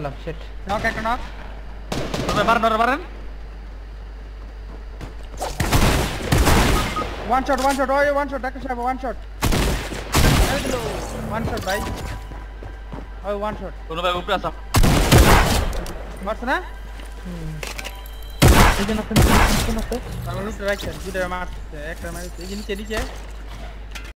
ফেলাম শিট নক একটা নক মারেন ওয়ান শট ওই ওয়ান শট ডাক্তার সাহেব ওয়ান শট ভাই ওই ওয়ান শট কোন ভাই উপরে আসা মারছ না এই যে নক আমি লুট রাখছি দুটো মারছে একটা মারছে এই যে নিচে